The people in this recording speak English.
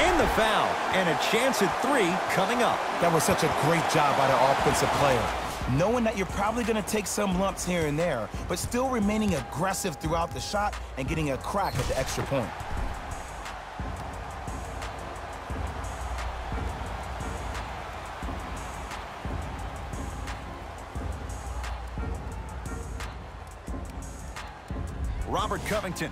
And the foul. And a chance at 3 coming up. That was such a great job by the offensive player. Knowing that you're probably going to take some lumps here and there, but still remaining aggressive throughout the shot and getting a crack at the extra point. Robert Covington